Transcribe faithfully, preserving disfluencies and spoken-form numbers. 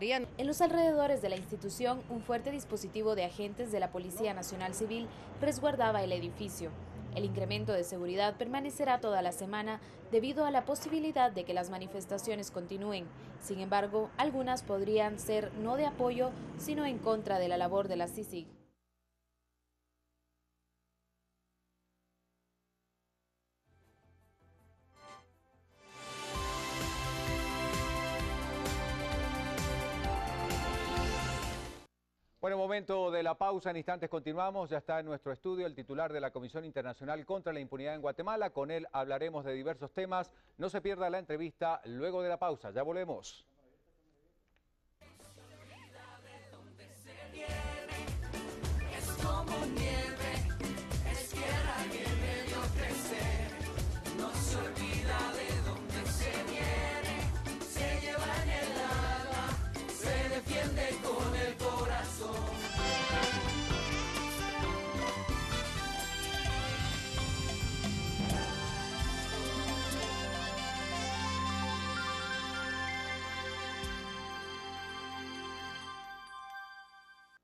En los alrededores de la institución, un fuerte dispositivo de agentes de la Policía Nacional Civil resguardaba el edificio. El incremento de seguridad permanecerá toda la semana debido a la posibilidad de que las manifestaciones continúen. Sin embargo, algunas podrían ser no de apoyo, sino en contra de la labor de la C I C I G. Bueno, momento de la pausa, en instantes continuamos. Ya está en nuestro estudio el titular de la Comisión Internacional contra la Impunidad en Guatemala. Con él hablaremos de diversos temas. No se pierda la entrevista luego de la pausa. Ya volvemos.